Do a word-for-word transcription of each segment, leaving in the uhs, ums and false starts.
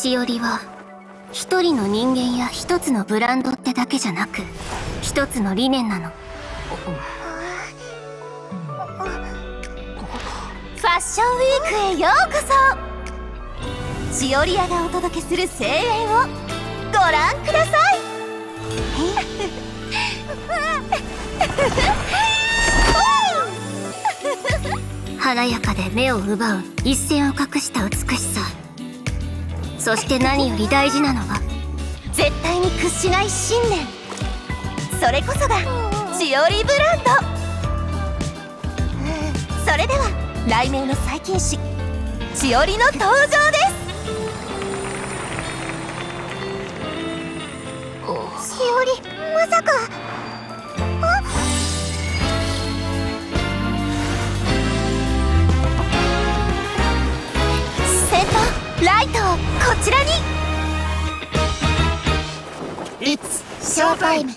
しおりは一人の人間や一つのブランドってだけじゃなく、一つの理念なの。ファッションウィークへようこそ。しおり屋がお届けする声援をご覧ください。華やかで目を奪う一線を隠した美しさ。そして何より大事なのは絶対に屈しない信念。それこそがしおりブランド。それでは雷鳴の最近誌しおりの登場です。しおり、まさか。あっ、先頭ライトをこちらに。 It's showtime。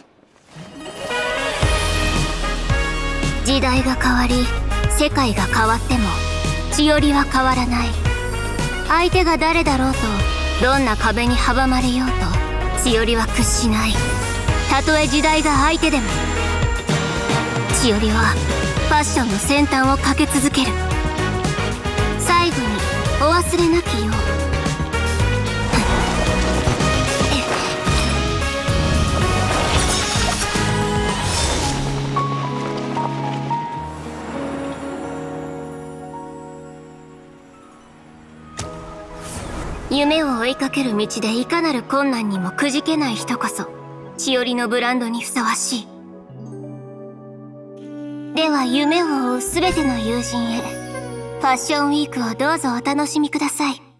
時代が変わり世界が変わってもしおりは変わらない。相手が誰だろうと、どんな壁に阻まれようとしおりは屈しない。たとえ時代が相手でもしおりはファッションの先端を駆け続ける。最後にお忘れなきよう。夢を追いかける道でいかなる困難にもくじけない人こそしおりのブランドにふさわしい。では夢を追うすべての友人へファッションウィークをどうぞお楽しみください。